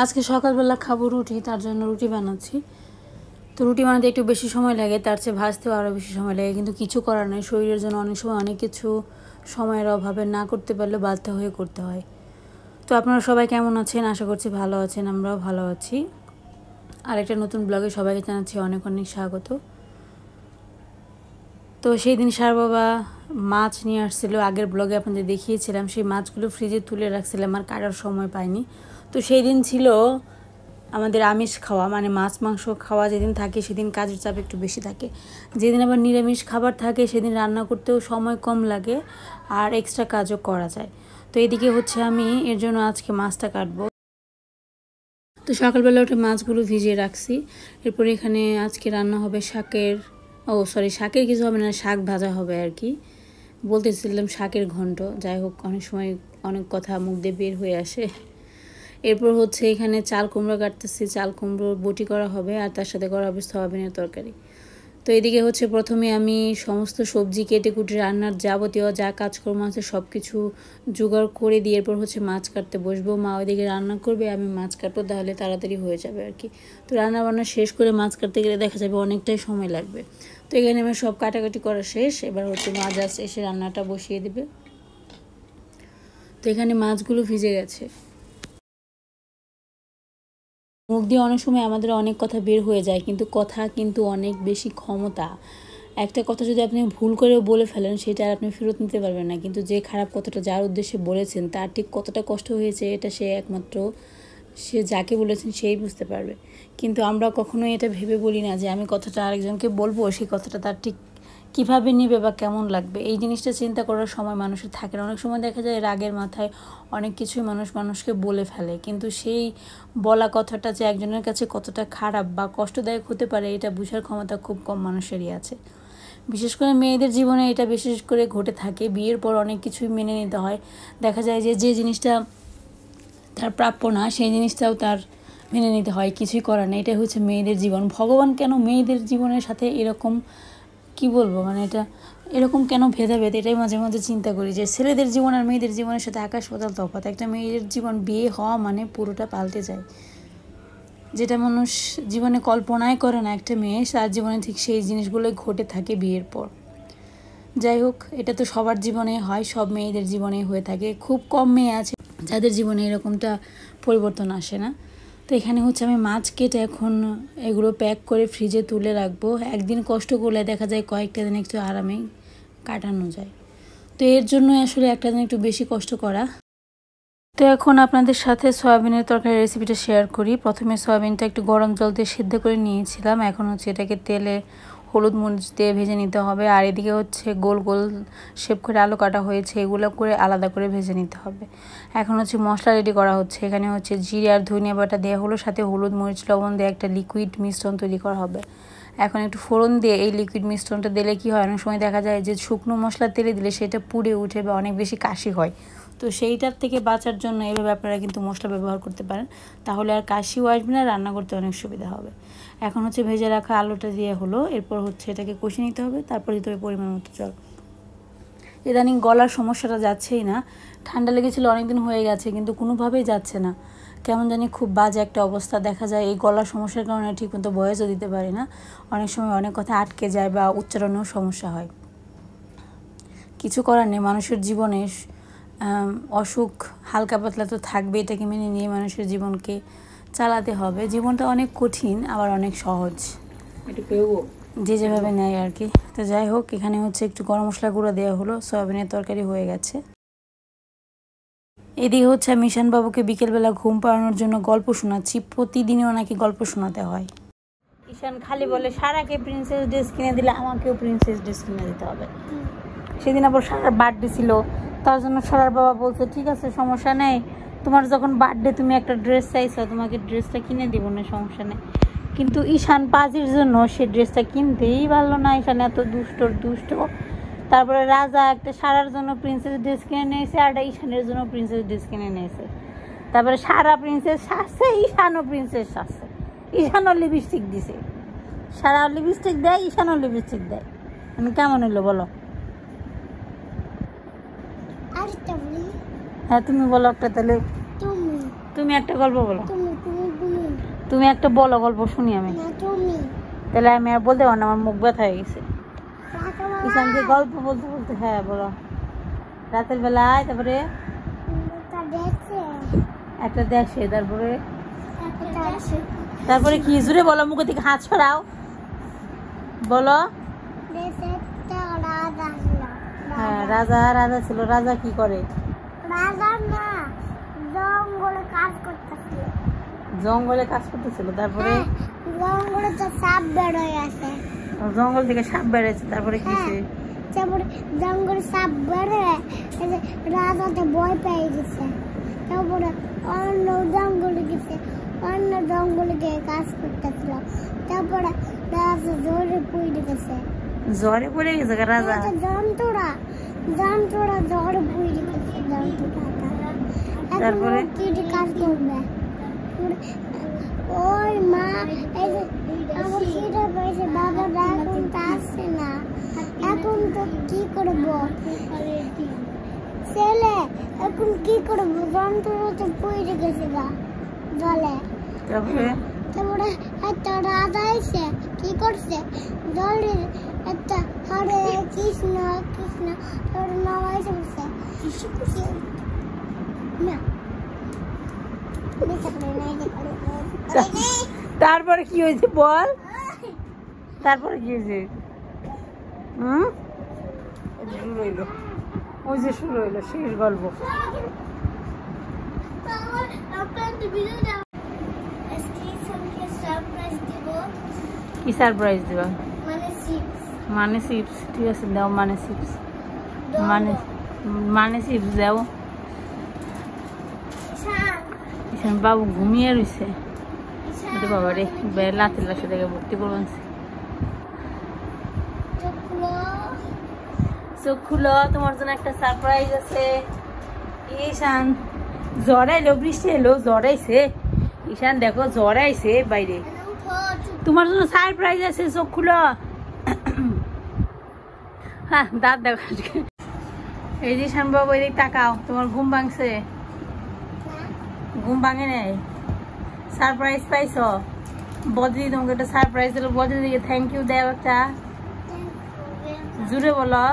আজকে সকালবেলা খাবো রুটি, তার জন্য রুটি বানাচ্ছি। তো রুটি বানাতে একটু বেশি সময় লাগে, তার চেয়ে ভাজতেও আরও বেশি সময় লাগে, কিন্তু কিছু করার নেই। শরীরের জন্য অনেক সময় অনেক কিছু সময়ের অভাবে না করতে পারলে বাধ্য হয়ে করতে হয়। তো আপনারা সবাই কেমন আছেন? আশা করছি ভালো আছেন, আমরাও ভালো আছি। আরেকটা নতুন ব্লগে সবাইকে জানাচ্ছি অনেক অনেক স্বাগত। তো সেই দিন সার বাবা মাছ নিয়ে আসছিল, আগের ব্লগে আপনাদের দেখিয়েছিলাম। সেই মাছগুলো ফ্রিজে তুলে রাখছিলাম, আর কাটার সময় পাইনি। তো সেই দিন ছিল আমাদের আমিষ খাওয়া, মানে মাছ মাংস খাওয়া যেদিন থাকে সেদিন কাজের চাপ একটু বেশি থাকে। যেদিন আবার নিরামিষ খাবার থাকে সেদিন রান্না করতেও সময় কম লাগে আর এক্সট্রা কাজও করা যায়। তো এদিকে হচ্ছে আমি এর জন্য আজকে মাছটা কাটবো। তো সকালবেলা উঠে মাছগুলো ভিজিয়ে রাখছি। এরপরে এখানে আজকে রান্না হবে শাকের শাকের কিছু হবে না, শাক ভাজা হবে আর কি। বলতেছিলাম শাকের ঘন্ট, যাই হোক অনেক সময় অনেক কথা মুখ দিয়ে বের হয়ে আসে। এরপর হচ্ছে এখানে চাল কুমড়ো কাটতেছি, চাল কুমড়ো বটি করা হবে আর তার সাথে করা হবে সয়াবিনের তরকারি। তো এদিকে হচ্ছে প্রথমে আমি সমস্ত সবজি কেটে কুটে রান্নার যাবতীয় যা কাজকর্ম আছে সব কিছু জোগাড় করে দিয়ে এরপর হচ্ছে মাছ কাটতে বসবো। মা ওইদিকে রান্না করবে, আমি মাছ কাটবো, তাহলে তাড়াতাড়ি হয়ে যাবে আর কি। তো রান্না বান্না শেষ করে মাছ কাটতে গেলে দেখা যাবে অনেকটাই সময় লাগবে। তো এখানে আমার সব কাটাকাটি করা শেষ, এবার হচ্ছে মা জাস্ট এসে রান্নাটা বসিয়ে দেবে। তো এখানে মাছগুলো ভিজে গেছে। মুখ দিয়ে অনেক সময় আমাদের অনেক কথা বের হয়ে যায়, কিন্তু কথা কিন্তু অনেক বেশি ক্ষমতা। একটা কথা যদি আপনি ভুল করে বলে ফেলেন সেটা আর আপনি ফেরত নিতে পারবেন না, কিন্তু যে খারাপ কথাটা যার উদ্দেশ্যে বলেছেন তার ঠিক কতটা কষ্ট হয়েছে এটা সে একমাত্র সে যাকে বলেছেন সেই বুঝতে পারবে। কিন্তু আমরা কখনোই এটা ভেবে বলি না যে আমি কথাটা আরেকজনকে বলবো, সেই কথাটা তার ঠিক কীভাবে নেবে বা কেমন লাগবে। এই জিনিসটা চিন্তা করার সময় মানুষের থাকে না। অনেক সময় দেখা যায় রাগের মাথায় অনেক কিছুই মানুষকে বলে ফেলে, কিন্তু সেই বলা কথাটা যে একজনের কাছে কতটা খারাপ বা কষ্টদায়ক হতে পারে এটা বোঝার ক্ষমতা খুব কম মানুষেরই আছে। বিশেষ করে মেয়েদের জীবনে এটা বিশেষ করে ঘটে থাকে। বিয়ের পর অনেক কিছুই মেনে নিতে হয়। দেখা যায় যে জিনিসটা তার প্রাপ্য না সেই জিনিসটাও তার মেনে নিতে হয়, কিছুই করার নেই। এটাই হচ্ছে মেয়েদের জীবন। ভগবান কেন মেয়েদের জীবনের সাথে এরকম, কি বলবো, মানে এটা এরকম কেন ভেদাভেদ, এটাই মাঝে মাঝে চিন্তা করি যে ছেলেদের জীবন আর মেয়েদের জীবনের সাথে আকাশ পাতাল তফাৎ। একটা মেয়েদের জীবন বিয়ে হওয়া মানে পুরোটা পাল্টে যায়। যেটা মানুষ জীবনে কল্পনাই করে না একটা মেয়ে, তার জীবনে ঠিক সেই জিনিসগুলোই ঘটে থাকে বিয়ের পর। যাই হোক, এটা তো সবার জীবনে হয়, সব মেয়েদের জীবনে হয়ে থাকে। খুব কম মেয়ে আছে যাদের জীবনে এরকমটা পরিবর্তন আসে না। তো এখানে হচ্ছে আমি মাছ কেটে এখন এগুলো প্যাক করে ফ্রিজে তুলে রাখবো। একদিন কষ্ট করলে দেখা যায় কয়েকটা দিন একটু আরামেই কাটানো যায়। তো এর জন্যই আসলে একটা দিন একটু বেশি কষ্ট করা। তো এখন আপনাদের সাথে সয়াবিনের তরকারি রেসিপিটা শেয়ার করি। প্রথমে সয়াবিনটা একটু গরম জল দিয়ে সিদ্ধ করে নিয়েছিলাম। এখন হচ্ছে এটাকে তেলে হলুদ মরিচ দিয়ে ভেজে নিতে হবে। আর এদিকে হচ্ছে গোল গোল শেপ করে আলু কাটা হয়েছে, এগুলো করে আলাদা করে ভেজে নিতে হবে। এখন হচ্ছে মশলা রেডি করা হচ্ছে। এখানে হচ্ছে জিরে আর ধনিয়া বাটা দেওয়া হলো, সাথে হলুদ মরিচ লবণ দিয়ে একটা লিকুইড মিশ্রণ তৈরি করা হবে। এখন একটু ফোড়ন দিয়ে এই লিকুইড মিশ্রণটা দিলে কি হয়, অনেক সময় দেখা যায় যে শুকনো মশলা তেলে দিলে সেটা পুড়ে উঠে বা অনেক বেশি কাশি হয়। তো সেইটার থেকে বাঁচার জন্য এইভাবে আপনারা কিন্তু মশলা ব্যবহার করতে পারেন, তাহলে আর কাশিও আসবে না, রান্না করতে অনেক সুবিধা হবে। এখন হচ্ছে ভেজে রাখা আলুটা দিয়ে হলো, এরপর হচ্ছে এটাকে কষিয়ে নিতে হবে, তারপর দিতে হবে পরিমাণ মতো জল। ইদানিং গলার সমস্যাটা যাচ্ছেই না, ঠান্ডা লেগেছিল অনেকদিন হয়ে গেছে কিন্তু কোনোভাবেই যাচ্ছে না, কেমন জানি খুব বাজে একটা অবস্থা। দেখা যায় এই গলার সমস্যার কারণে ঠিকমতো ভয়েসও দিতে পারি না, অনেক সময় অনেক কথা আটকে যায় বা উচ্চারণেও সমস্যা হয়। কিছু করার নেই, মানুষের জীবনে অসুখ হালকা পাতলা তো থাকবে, এটাকে মেনে নিয়ে মানুষের জীবনকে চালাতে হবে। জীবনটা অনেক কঠিন আবার অনেক সহজ, যে যেভাবে নেয় আর কি। তো যাই হোক, এখানে হচ্ছে একটু গরম মশলা গুঁড়ো দেওয়া হলো, সয়াবিনের তরকারি হয়ে গেছে। এদিকে হচ্ছে আমি ঈশান বাবুকে বিকেলবেলা ঘুম পাড়ানোর জন্য গল্প শোনাচ্ছি। প্রতিদিনও নাকি গল্প শোনাতে হয়। ঈশান খালি বলে সারাকে প্রিন্সেস ড্রেস কিনে দিলে আমাকেও প্রিন্সেস ড্রেস কিনে দিতে হবে। সেদিন আবার সারার বার্থডে ছিল, তার জন্য সারার বাবা বলছে ঠিক আছে সমস্যা নেই, তোমার যখন বার্থডে তুমি একটা ড্রেস চাইছো তোমাকে ড্রেসটা কিনে দিব না, সমস্যা নেই। কিন্তু ঈশান পাজির জন্য সে ড্রেসটা কিনতেই পারলো না। ঈশান এত দুষ্ট। তারপরে রাজা একটা সারার জন্য প্রিন্সেস ড্রেস কিনে নিয়েছে, আর ঈশানের জন্য প্রিন্সেস ড্রেস কিনে নিয়েছে। তারপরে সারা প্রিন্সেস সাজছে, ঈশানও প্রিন্সেস সাজছে। ঈশানও লিপস্টিক দিছে, সারা লিপস্টিক দেয়, ঈশানও লিপস্টিক দেয়। আমি কেমন হইলো বলো? হ্যাঁ তুমি বলো একটা, তাহলে তুমি একটা গল্প বলো। তুমি একটা বলো, গল্প শুনি আমি। তাহলে আমি আর বলতে পারবো না, আমার মুখ ব্যথা হয়ে গেছে। ঈশানকে গল্প বলতে বলতে। হ্যাঁ বলো। রাতের বেলায় তারপরে একটা দেখে, তারপরে কি জুড়ে বলো, মুখ থেকে হাত ছড়াও বলো। হ্যাঁ রাজা রাজা ছিল। রাজা কি করে? জঙ্গলে কাজ করতেছিল। তারপরে জঙ্গল থেকে সাপ বেড়েছে। তারপরে কি? তারপরে জঙ্গলে সাপ বেড়ে রাজাতে ভয় পেয়ে গেছে। তারপরে অন্য জঙ্গলে গেছে, অন্য জঙ্গলে গিয়ে কাজ করতেছিল। তারপরে রাজা জ্বরে পড়ে গেছে। জ্বরে পড়ে গেছে রাজা? জন্তুরা জ্বরে পড়ে গেছে। তারপরে কি কাজ করবে? ওই মা আমার খিদে পেয়েছে, বাবা এখন তো আসছে না, এখন তো কি করবো ছেলে, এখন কি করবো? যন্ত্রটা তো পড়ে গেছে গা জলে। তারপরে একটা রাজা এসে কি করছে, জলের একটা হরে কৃষ্ণ কৃষ্ণ নাম এসে বসে না। তারপরে কি হয়েছে বল? তারপরে কি হয়েছে? শুরু হইলো, ওই যে শুরু হইলো শেষ গল্প। কি সারপ্রাইজ দিবা? মানে চিপস। ঠিক আছে দাও, মানে চিপস। মানে চিপস দাও। বাবু ঘুমিয়ে রয়েছে। বাবা রে, লাতের লাশে দেখে ভর্তি করবেন। চোখ খুলো, তোমার জন্য একটা সারপ্রাইজ আছে। ঈশান জ্বর আইলো, বৃষ্টি এলো, জ্বর আইছে। ঈশান দেখো জ্বর আইছে বাইরে, তোমার জন্য সারপ্রাইজ আছে। চোখ খুলো। হ্যাঁ দাঁত দেখো। এই যে ঈশান বাবু এদিকে তাকাও, তোমার ঘুম ভাঙছে? ঘুম ভাঙে নাই? সারপ্রাইজ পাইছো? বদি তোমাকে একটা সারপ্রাইজ দিল। বদি দিকে থ্যাংক ইউ দেও একটা, জুড়ে বলো।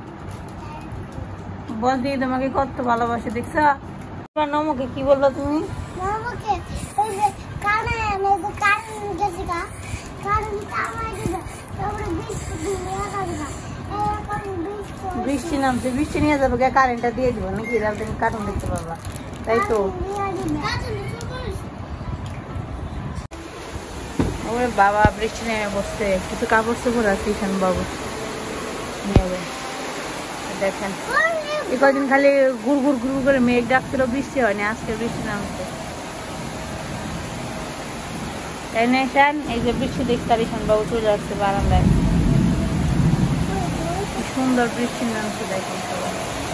বদি তোমাকে কত ভালোবাসে, দেখছো? নমকে কি বললো তুমি? বৃষ্টি নামছে, বৃষ্টি নিয়ে যাবো, কারেন্টটা দিয়ে দিবো নাকি? তুমি কার্টুন দেখতে পারবা, তাই তো? ওরে বাবা, বৃষ্টি নেমে বসছে। কিছু কাপড় চোপড় আছে ঈশান বাবু নেবে। দেখেন এই কদিন খালি ঘুর ঘুর ঘুর করে মেঘ ডাকছিল, বৃষ্টি হয়নি। আজকে বৃষ্টি নামছে। তাই না ঈশান? এই যে বৃষ্টি দেখতে ঈশান বাবু চলে আসছে বারান্দায়। সুন্দর বৃষ্টি নামছে দেখেন সবাই।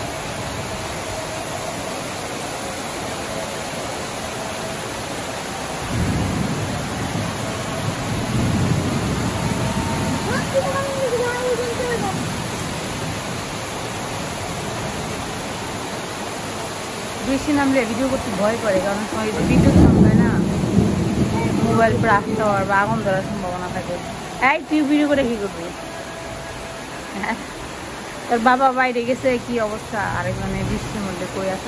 বৃষ্টি নামলে ভিডিও করতে ভয় করে, কারণ সময় বিদ্যুৎ থাকবে না, মোবাইল ব্লাস্ট হওয়ার বা আগুন ধরার সম্ভাবনা থাকে। এই তুই ভিডিও করে কি করবি? হ্যাঁ তোর বাবা বাইরে গেছে, কি অবস্থা? আরেকজনে বৃষ্টির মধ্যে কই আসে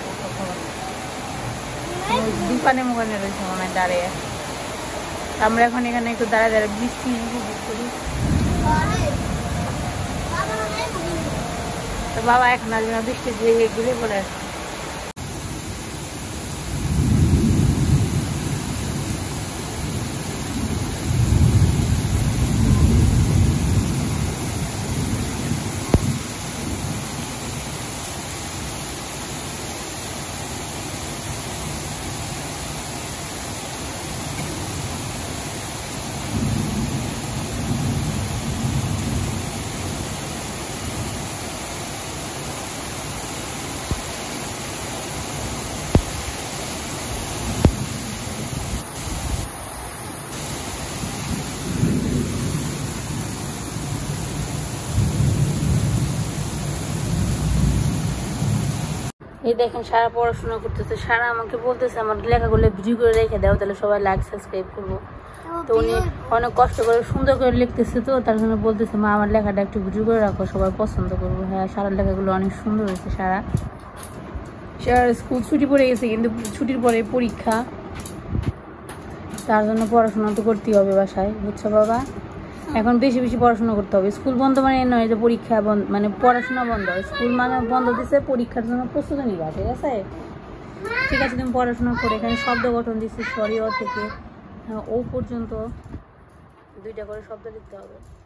দোকানে মোকানে রয়েছে মনে হয় দাঁড়িয়ে। আমরা এখন এখানে একটু দাঁড়ায় দাঁড়ায় বৃষ্টি উপভোগ করি। তো বাবা এখন আসবে, বৃষ্টি দিয়ে ঘুরে পড়ে আসছে। এই দেখেন সারা পড়াশোনা করতেছে, সারা আমাকে বলতেছে আমার লেখাগুলো ভিডিও করে রেখে দাও, তাহলে সবাই লাইক সাবস্ক্রাইব করবো। তো উনি অনেক কষ্ট করে সুন্দর করে লিখতেছে, তো তার জন্য বলতেছে মা আমার লেখাটা একটু ভিডিও করে রাখো, সবাই পছন্দ করবো। হ্যাঁ, সারার লেখাগুলো অনেক সুন্দর হয়েছে। সারা স্কুল ছুটি পড়ে গেছে, কিন্তু ছুটির পরে পরীক্ষা, তার জন্য পড়াশোনা তো করতেই হবে বাসায়, বুঝছো বাবা? এখন বেশি বেশি পড়াশোনা করতে হবে। স্কুল বন্ধ মানে নয় যে পরীক্ষা বন্ধ, মানে পড়াশোনা বন্ধ। স্কুল মানে বন্ধ দিচ্ছে, পরীক্ষার জন্য প্রস্তুতি নিবা, ঠিক আছে? ঠিক আছে, তুমি পড়াশোনা করে এখানে শব্দ গঠন দিচ্ছি, সরি অ থেকে ও পর্যন্ত 2টা করে শব্দ লিখতে হবে।